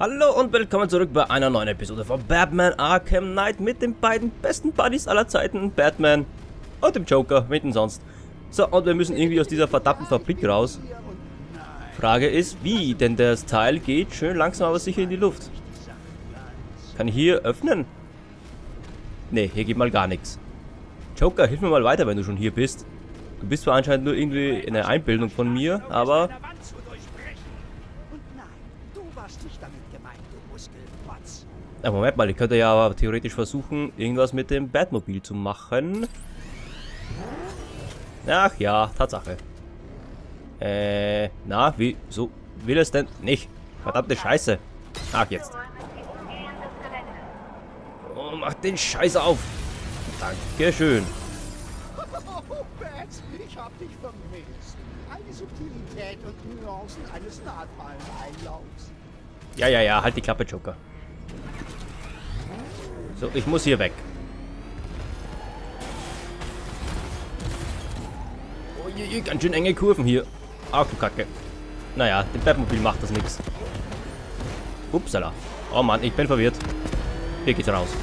Hallo und willkommen zurück bei einer neuen Episode von Batman Arkham Knight mit den beiden besten Buddies aller Zeiten, Batman und dem Joker, wen denn sonst. So, und wir müssen irgendwie aus dieser verdammten Fabrik raus. Frage ist, wie? Denn das Teil geht schön langsam, aber sicher in die Luft. Kann ich hier öffnen? Ne, hier geht mal gar nichts. Joker, hilf mir mal weiter, wenn du schon hier bist. Du bist zwar anscheinend nur irgendwie eine Einbildung von mir, aber... Ja, Moment mal, ich könnte ja aber theoretisch versuchen, irgendwas mit dem Batmobil zu machen. Ach ja, Tatsache. Na, wieso will es denn nicht? Verdammte Scheiße. Ach, jetzt. Oh, mach den Scheiß auf. Dankeschön. Ich hab dich vermisst. All die Subtilität und Nuancen eines Nahtfallen-Einlaufs. Ja, halt die Klappe, Joker. So, ich muss hier weg. Oh je, ganz schön enge Kurven hier. Ach du Kacke. Naja, dem Batmobil macht das nichts. Upsala. Oh Mann, ich bin verwirrt. Hier geht's raus.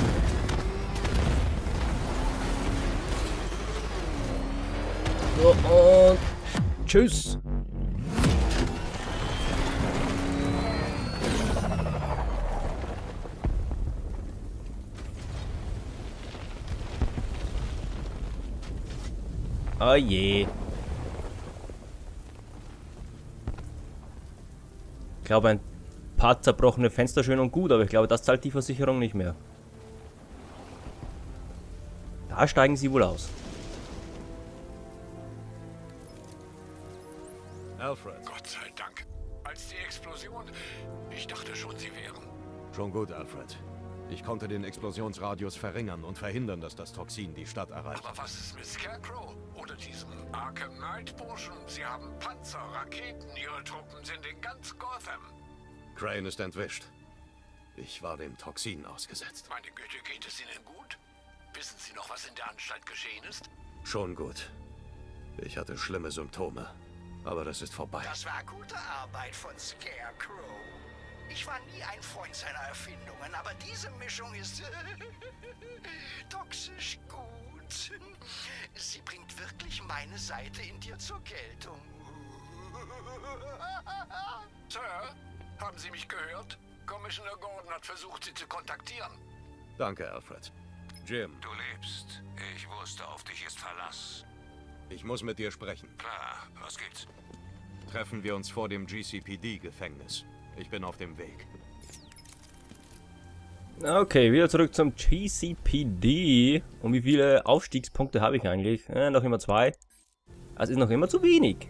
So, und tschüss. Oh je. Ich glaube, ein paar zerbrochene Fenster schön und gut, aber ich glaube, das zahlt die Versicherung nicht mehr. Da steigen sie wohl aus. Alfred. Gott sei Dank. Als die Explosion... Ich dachte schon, sie wären... Schon gut, Alfred. Ich konnte den Explosionsradius verringern und verhindern, dass das Toxin die Stadt erreicht. Aber was ist mit Scarecrow? Oder diesem Arkham Knight-Burschen? Sie haben Panzer, Raketen, ihre Truppen sind in ganz Gotham. Crane ist entwischt. Ich war dem Toxin ausgesetzt. Meine Güte, geht es Ihnen gut? Wissen Sie noch, was in der Anstalt geschehen ist? Schon gut. Ich hatte schlimme Symptome. Aber das ist vorbei. Das war gute Arbeit von Scarecrow. Ich war nie ein Freund seiner Erfindungen, aber diese Mischung ist toxisch gut. Sie bringt wirklich meine Seite in dir zur Geltung. Sir, haben Sie mich gehört? Commissioner Gordon hat versucht, Sie zu kontaktieren. Danke, Alfred. Jim. Du lebst. Ich wusste, auf dich ist Verlass. Ich muss mit dir sprechen. Klar, was gibt's? Treffen wir uns vor dem GCPD-Gefängnis. Ich bin auf dem Weg. Okay, wieder zurück zum GCPD. Und wie viele Aufstiegspunkte habe ich eigentlich? Noch immer 2. Das ist noch immer zu wenig.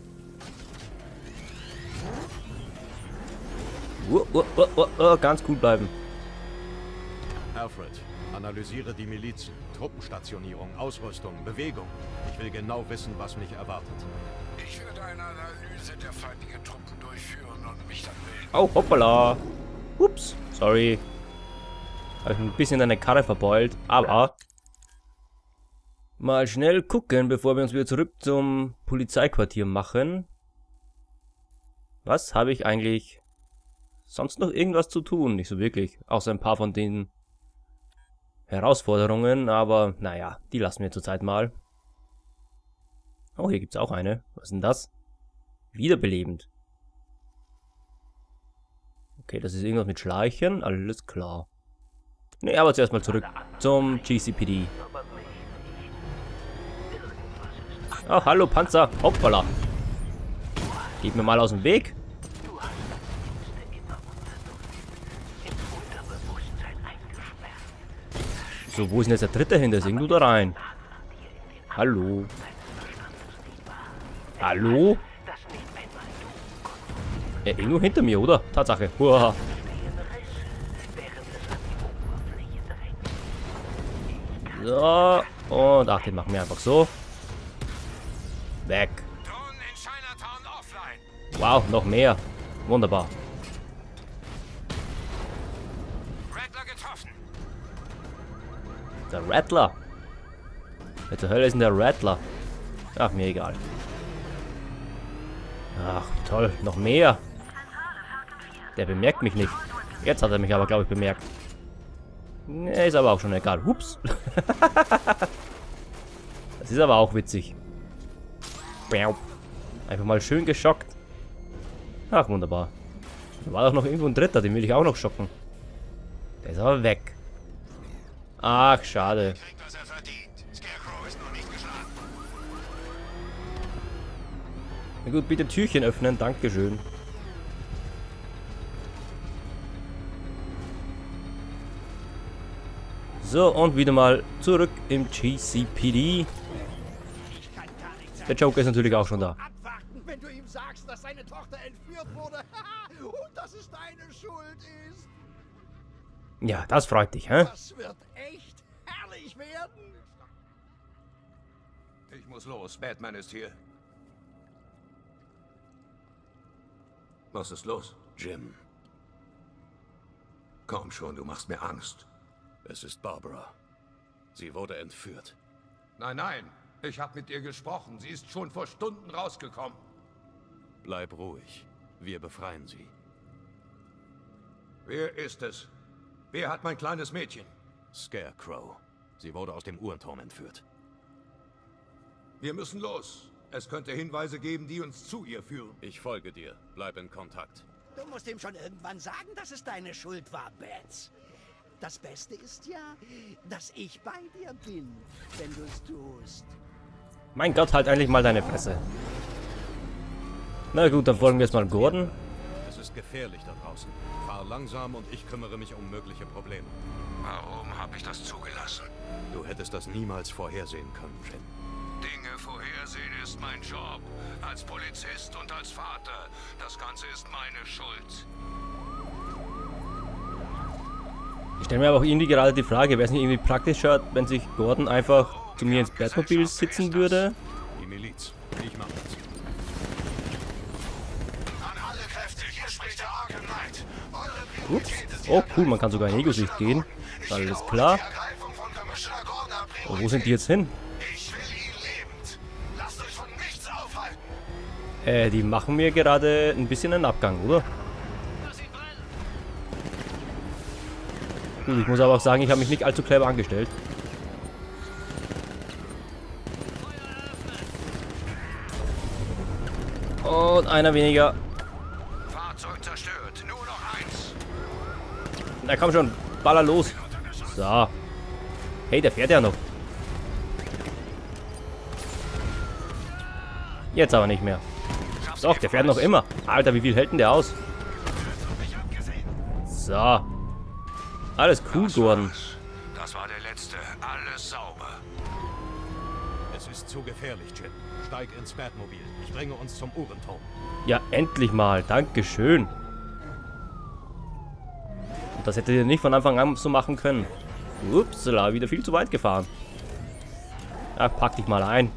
Ganz cool bleiben. Alfred, analysiere die Milizen, Truppenstationierung, Ausrüstung, Bewegung. Ich will genau wissen, was mich erwartet. Ich werde eine Analyse der feindlichen Truppen durchführen und mich dann melden. Oh, hoppala. Ups, sorry. Habe ich ein bisschen eine Karre verbeult, aber... Mal schnell gucken, bevor wir uns wieder zurück zum Polizeiquartier machen. Was habe ich eigentlich sonst noch irgendwas zu tun? Nicht so wirklich, außer ein paar von den Herausforderungen, aber naja, die lassen wir zurzeit mal. Oh, hier gibt es auch eine. Was ist denn das? Wiederbelebend. Okay, das ist irgendwas mit Schleichen. Alles klar. Ne, aber zuerst mal zurück zum GCPD. Oh, hallo Panzer. Hoppala. Geht mir mal aus dem Weg. So, wo ist denn jetzt der dritte hin? Der ist irgendwo da rein. Hallo. Hallo? Irgendwo hinter mir, oder? Tatsache. Uah. So. Und ach, den machen wir einfach so. Weg. Wow, noch mehr. Wunderbar. Der Rattler. Wer zur Hölle ist denn der Rattler? Ach, mir egal. Ach, toll. Noch mehr. Der bemerkt mich nicht. Jetzt hat er mich aber, glaube ich, bemerkt. Nee, ist aber auch schon egal. Hups. Das ist aber auch witzig. Einfach mal schön geschockt. Ach, wunderbar. Da war doch noch irgendwo ein dritter, den will ich auch noch schocken. Der ist aber weg. Ach, schade. Na gut, bitte Türchen öffnen, dankeschön. So, und wieder mal zurück im GCPD. Der Joker ist natürlich auch schon da. Abwarten, wenn du ihm sagst, dass seine Tochter entführt wurde und dass es deine Schuld ist. Ja, das freut dich, hä? Das wird echt herrlich werden. Ich muss los. Batman ist hier. Was ist los? Jim. Komm schon, du machst mir Angst. Es ist Barbara. Sie wurde entführt. Nein, nein. Ich habe mit ihr gesprochen. Sie ist schon vor Stunden rausgekommen. Bleib ruhig. Wir befreien sie. Wer ist es? Wer hat mein kleines Mädchen? Scarecrow. Sie wurde aus dem Uhrenturm entführt. Wir müssen los. Es könnte Hinweise geben, die uns zu ihr führen. Ich folge dir. Bleib in Kontakt. Du musst ihm schon irgendwann sagen, dass es deine Schuld war, Bats. Das Beste ist ja, dass ich bei dir bin, wenn du es tust. Mein Gott, halt endlich mal deine Fresse. Na gut, dann folgen wir jetzt mal Gordon. Es ist gefährlich da draußen. Fahr langsam und ich kümmere mich um mögliche Probleme. Warum habe ich das zugelassen? Du hättest das niemals vorhersehen können, Jim. Dinge vorhersehen ist mein Job. Als Polizist und als Vater. Das Ganze ist meine Schuld. Ich stelle mir aber auch irgendwie gerade die Frage, wäre es nicht irgendwie praktischer, wenn sich Gordon einfach zu mir ins Batmobil sitzen würde? Die Miliz. Ich mach das. An alle Kräfte, hier spricht der Arkham Knight. Ups. Oh cool, man kann sogar in Ego-Sicht gehen. Alles klar. Oh, wo sind die jetzt hin? Ich will ihn lebend. Lasst euch von nichts aufhalten. Die machen mir gerade ein bisschen einen Abgang, oder? Gut, ich muss aber auch sagen, ich habe mich nicht allzu clever angestellt. Und einer weniger. Fahrzeug zerstört. Nur noch eins. Na komm schon, baller los. So. Hey, der fährt ja noch. Jetzt aber nicht mehr. Doch, der fährt noch immer. Alter, wie viel hält denn der aus? So. Alles cool, Gordon. Das war der letzte. Alles sauber. Es ist zu gefährlich, Jim. Steig ins Batmobil. Ich bringe uns zum Uhrenturm. Ja, endlich mal. Dankeschön. Und das hättet ihr nicht von Anfang an so machen können. Upsala, wieder viel zu weit gefahren. Ach, pack dich mal ein.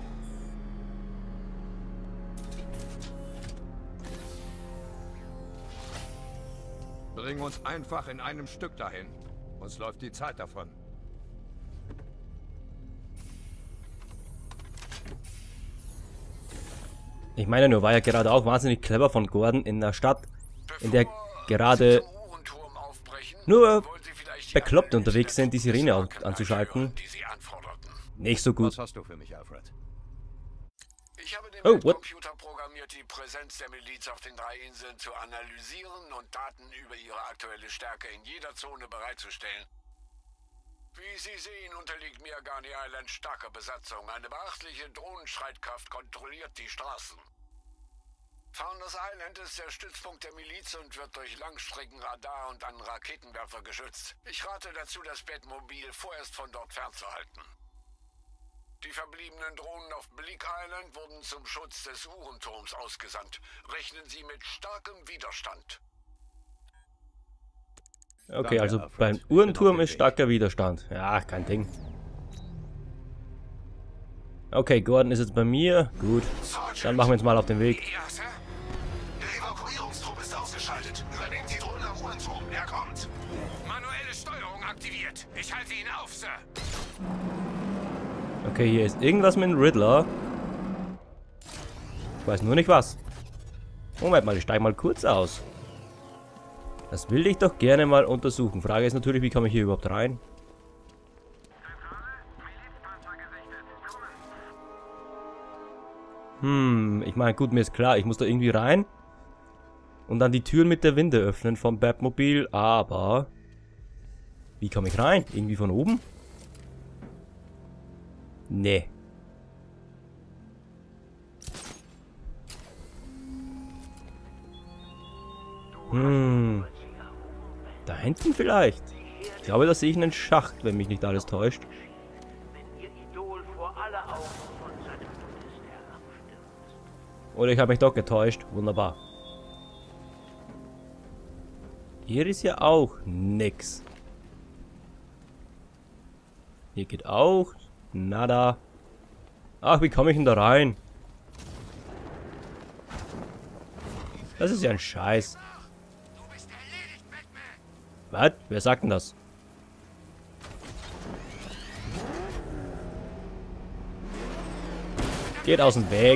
Bring uns einfach in einem Stück dahin. Uns läuft die Zeit davon. Ich meine nur, war ja gerade auch wahnsinnig clever von Gordon in der Stadt, in der gerade nur bekloppt unterwegs sind, die Sirene anzuschalten. Nicht so gut. Was hast du für mich, Alfred? Ich habe den what? Computer programmiert, die Präsenz der Miliz auf den 3 Inseln zu analysieren und Daten über ihre aktuelle Stärke in jeder Zone bereitzustellen. Wie Sie sehen, unterliegt Miagani Island starker Besatzung. Eine beachtliche Drohnenstreitkraft kontrolliert die Straßen. Founders Island ist der Stützpunkt der Miliz und wird durch Langstreckenradar und einen Raketenwerfer geschützt. Ich rate dazu, das Batmobil vorerst von dort fernzuhalten. Die verbliebenen Drohnen auf Bleak Island wurden zum Schutz des Uhrenturms ausgesandt. Rechnen Sie mit starkem Widerstand. Okay, also beim Uhrenturm ist starker Widerstand. Ja, kein Ding. Okay, Gordon ist jetzt bei mir. Gut, dann machen wir uns mal auf den Weg. Ja, Sir? Der Evakuierungstrupp ist ausgeschaltet. Übernehmt die Drohne am Uhrenturm. Er kommt. Manuelle Steuerung aktiviert. Ich halte ihn auf, Sir. Okay, hier ist irgendwas mit dem Riddler. Ich weiß nur nicht was. Moment mal, ich steige mal kurz aus. Das will ich doch gerne mal untersuchen. Frage ist natürlich, wie komme ich hier überhaupt rein? Ich meine, gut, mir ist klar, ich muss da irgendwie rein. Und dann die Türen mit der Winde öffnen vom Batmobil, aber... Wie komme ich rein? Irgendwie von oben? Nee. Da hinten vielleicht. Ich glaube, da sehe ich einen Schacht, wenn mich nicht alles täuscht. Oder ich habe mich doch getäuscht. Wunderbar. Hier ist ja auch nix. Hier geht auch nada. Ach, wie komme ich denn da rein? Das ist ja ein Scheiß. Was? Wer sagt denn das? Geht aus dem Weg.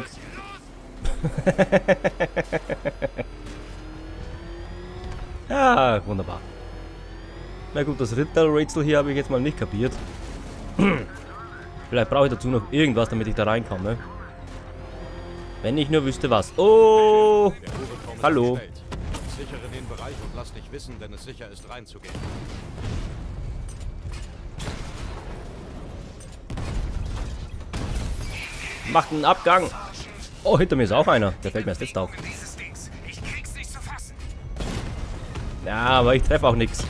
Ja, wunderbar. Na gut, das Ritter-Rätsel hier habe ich jetzt mal nicht kapiert. Vielleicht brauche ich dazu noch irgendwas, damit ich da reinkomme. Wenn ich nur wüsste was. Oh! Hallo. Sichere den Bereich und lass dich wissen, wenn es sicher ist, reinzugehen. Macht einen Abgang. Oh, hinter mir ist auch einer. Der fällt mir erst jetzt auf. Ja, aber ich treffe auch nichts.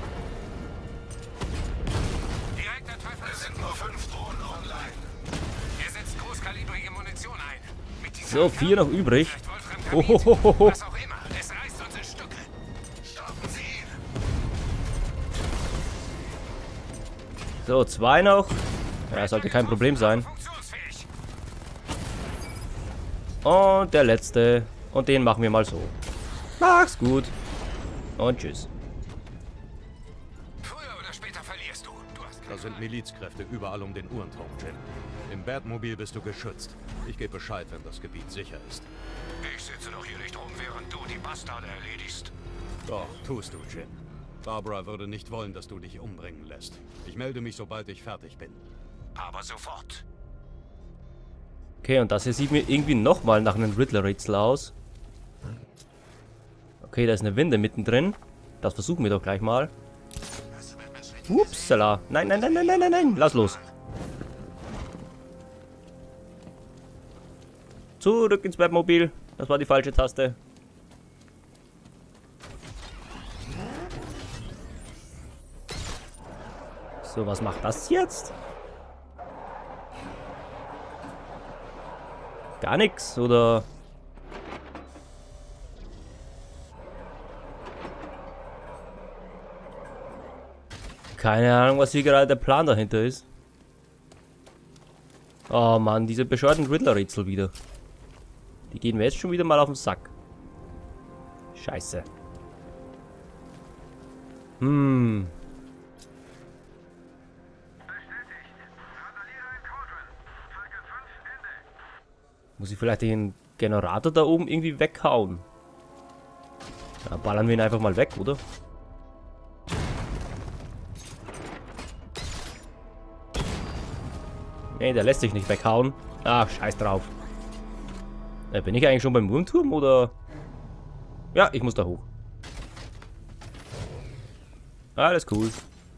So, 4 noch übrig. Ohohoho. So, 2 noch. Ja, sollte kein Problem sein. Und der letzte. Und den machen wir mal so. Mach's gut. Und tschüss. Früher oder später verlierst du. Da sind Milizkräfte überall um den Uhrenturm, Jim. Im Batmobil bist du geschützt. Ich gebe Bescheid, wenn das Gebiet sicher ist. Ich sitze doch hier nicht rum, während du die Bastarde erledigst. Doch, tust du, Jim. Barbara würde nicht wollen, dass du dich umbringen lässt. Ich melde mich, sobald ich fertig bin. Aber sofort. Okay, und das hier sieht mir irgendwie nochmal nach einem Riddler-Rätsel aus. Okay, da ist eine Winde mittendrin. Das versuchen wir doch gleich mal. Upsala. Nein, nein, nein, nein, nein, nein, nein. Lass los. Zurück ins Batmobil. Das war die falsche Taste. So, was macht das jetzt? Gar nichts, oder? Keine Ahnung, was hier gerade der Plan dahinter ist. Oh Mann, diese bescheuerten Riddler-Rätsel wieder. Die gehen mir jetzt schon wieder mal auf den Sack. Scheiße. Muss ich vielleicht den Generator da oben irgendwie weghauen? Ja, ballern wir ihn einfach mal weg, oder? Nee, der lässt sich nicht weghauen. Ach, scheiß drauf. Bin ich eigentlich schon beim Wurmturm, oder? Ja, ich muss da hoch. Alles cool.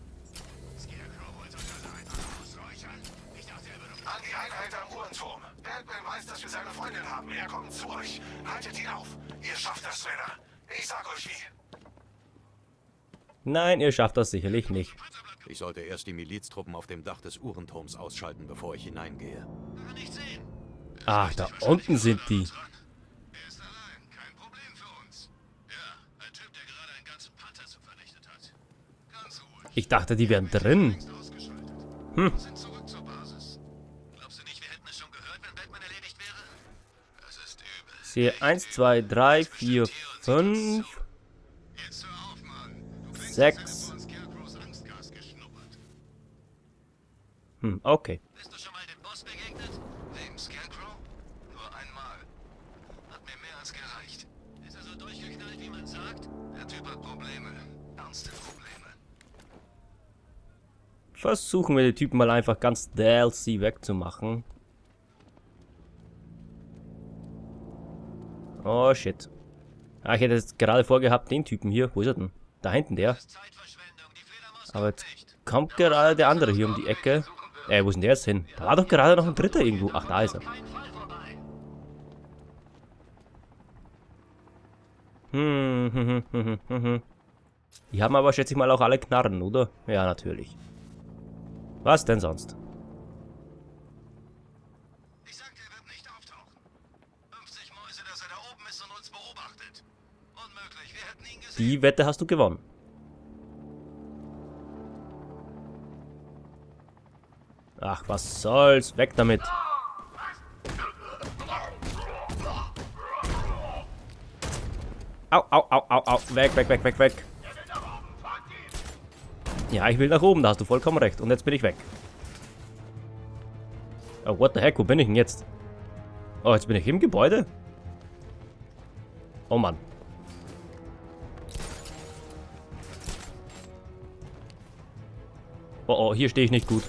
An die Einheit am Uhrenturm. Batman weiß, dass wir seine Freundin haben. Er kommt zu euch. Haltet ihn auf. Ihr schafft das, Männer. Ich sag euch wie. Nein, ihr schafft das sicherlich nicht. Ich sollte erst die Miliztruppen auf dem Dach des Uhrenturms ausschalten, bevor ich hineingehe. Ach, da unten sind die. Er ist allein. Kein Problem für uns. Ja, ein Typ, der gerade einen ganzen Panzer vernichtet hat. Ganz ruhig. Ich dachte, die wären drin. Sind zurück zur Basis. Glaubst du nicht, wir hätten es schon gehört, wenn Batman erledigt wäre? Das ist übel. Ich sehe 1, 2, 3, 4, 5, Jetzt hör auf, Mann. Du klingst, 6. als hättest du an Scarecrows Angstgas geschnuppert. Okay. Bist du schon mal dem Boss begegnet? Dem Scarecrow? Nur einmal. Hat mir mehr als gereicht. Ist er so durchgeknallt, wie man sagt? Der Typ hat Probleme. Ernste Probleme. Versuchen wir die Typen mal einfach ganz DLC wegzumachen. Oh shit. Ah, ich hätte jetzt gerade vorgehabt, den Typen hier. Wo ist er denn? Da hinten der. Aber jetzt kommt gerade der andere hier um die Ecke. Wo ist denn der jetzt hin? Da war doch gerade noch ein dritter irgendwo. Ach, da ist er. Die haben aber, schätze ich mal, auch alle Knarren, oder? Ja, natürlich. Was denn sonst? Ich sagte, er wird nicht auftauchen. 50 Mäuse, dass er da oben ist und uns beobachtet. Unmöglich, wir hätten ihn gesehen. Die Wette hast du gewonnen. Ach, was soll's? Weg damit. Au, au, au, au, au. Weg, weg, weg, weg, weg. Ja, ich will nach oben, da hast du vollkommen recht. Und jetzt bin ich weg. Oh, what the heck, wo bin ich denn jetzt? Oh, jetzt bin ich im Gebäude? Oh Mann. Oh, oh, hier stehe ich nicht gut.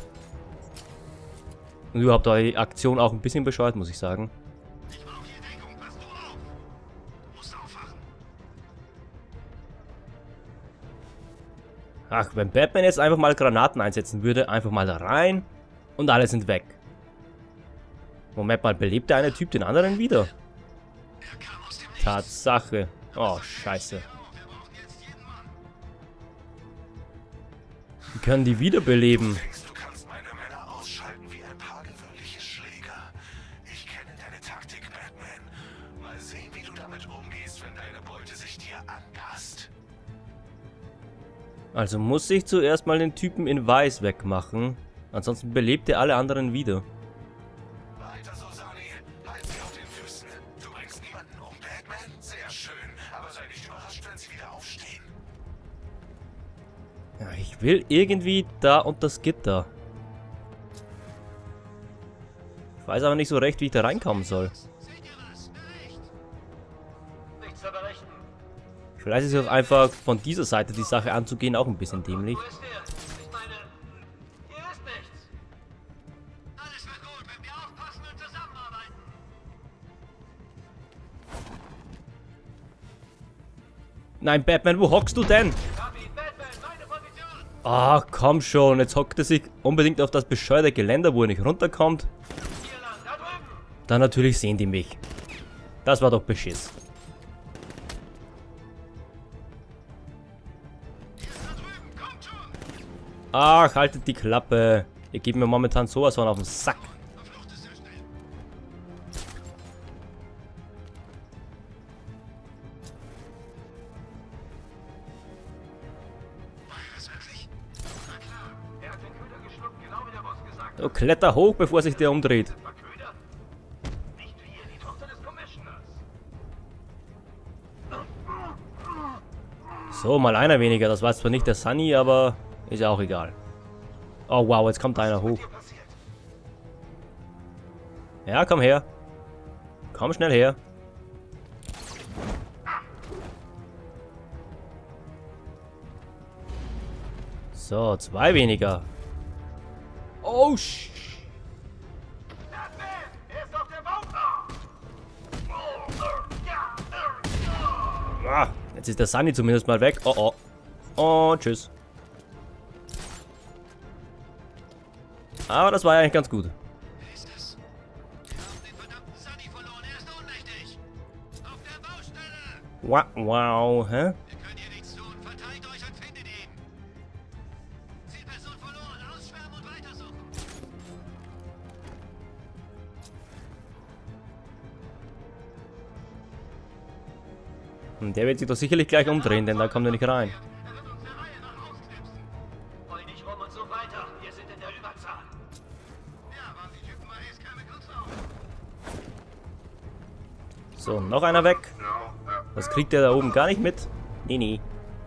Und überhaupt war die Aktion auch ein bisschen bescheuert, muss ich sagen. Ich brauche hier Deckung, pass du auf. Du musst aufwachen. Ach, wenn Batman jetzt einfach mal Granaten einsetzen würde, einfach mal da rein und alle sind weg. Moment mal, belebt der eine Typ den anderen wieder? Er kam aus dem Nichts. Tatsache. Oh, scheiße. Wir brauchen jetzt jeden Mann. Wie können die wiederbeleben? Denkst, du kannst meine Männer ausschalten wie ein paar gewöhnliche Schläger. Ich kenne deine Taktik, Batman. Mal sehen, wie du damit umgehst, wenn deine Beute sich dir anpasst. Also muss ich zuerst mal den Typen in Weiß wegmachen. Ansonsten belebt er alle anderen wieder. Weiter so, Sonny. Halt sie auf den Füßen. Du bringst niemanden um, Batman. Sehr schön. Aber sei nicht überrascht, wenn sie wieder aufstehen. Ja, ich will irgendwie da unter das Gitter. Ich weiß aber nicht so recht, wie ich da reinkommen soll. Seht ihr was? Echt? Nichts zu berichten. Vielleicht ist es auch einfach von dieser Seite die Sache anzugehen auch ein bisschen dämlich. Wo ist der? Ich meine, hier ist nichts. Alles wird gut, wenn wir aufpassen und zusammenarbeiten. Nein, Batman, wo hockst du denn? Copy, Batman, meine Position. Ah, komm schon, jetzt hockt er sich unbedingt auf das bescheuerte Geländer, wo er nicht runterkommt. Hier lang, da drüben. Dann natürlich sehen die mich. Das war doch Beschiss. Hier ist da drüben, kommt schon. Ach, haltet die Klappe. Ihr gebt mir momentan sowas von auf den Sack. Verflucht ist er schnell. War er das wirklich? Na klar, er hat den Köder geschluckt, genau wie der Boss gesagt hat. Du kletter hoch, bevor sich der umdreht. War Köder? Nicht wir, die Tochter des Commissioners. So, mal einer weniger. Das war zwar nicht der Sunny, aber ist ja auch egal. Oh wow, jetzt kommt einer hoch. Ja, komm her. Komm schnell her. So, 2 weniger. Oh, Batman, er ist auf der Baumau. Ah, jetzt ist der Sunny zumindest mal weg. Oh, oh. Oh, tschüss. Aber das war ja eigentlich ganz gut. Wer ist das? Wir haben den verdammten Sunny verloren, er ist ohnmächtig. Auf der Baustelle. Wow, wow, hä? Wir können hier nichts tun, verteilt euch und findet ihn. Zielperson verloren, ausschwärmen und weitersuchen. Und der wird sich doch sicherlich gleich umdrehen, denn da kommt er nicht rein. Er wird uns eine Reihe nach ausknipsen. Wollen nicht rum und so weiter, wir sind in der Überzahl. Ja, waren die Typen mal erst keine Kurzau. So, noch einer weg. Das kriegt der da oben gar nicht mit. Nee, nee.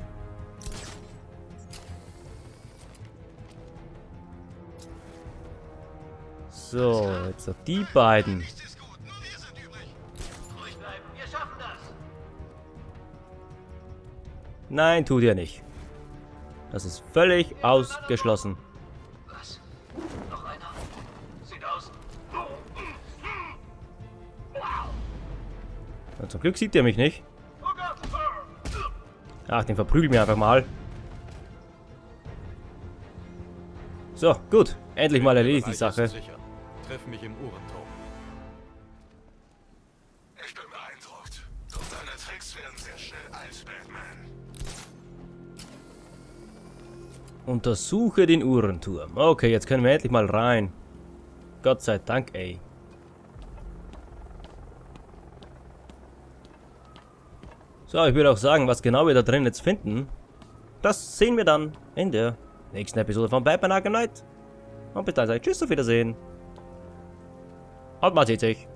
So, jetzt noch die beiden. Nichts ist gut, nur wir sind übrig. Ruhig bleiben, wir schaffen das. Nein, tut ihr nicht. Das ist völlig ausgeschlossen. Was? Noch einer? Sieht aus. Na, zum Glück sieht er mich nicht. Ach, den verprügeln wir einfach mal. So, gut. Endlich mal erledigt die Sache. Sicher. Treff mich im Uhrenturm. Ich bin beeindruckt. Doch deine Tricks werden sehr schnell alt, Batman. Untersuche den Uhrenturm. Okay, jetzt können wir endlich mal rein. Gott sei Dank, ey. So, ich würde auch sagen, was genau wir da drin jetzt finden, das sehen wir dann in der nächsten Episode von Batman Arkham Knight. Und bis dann sage ich Tschüss, auf Wiedersehen. Und man sieht sich.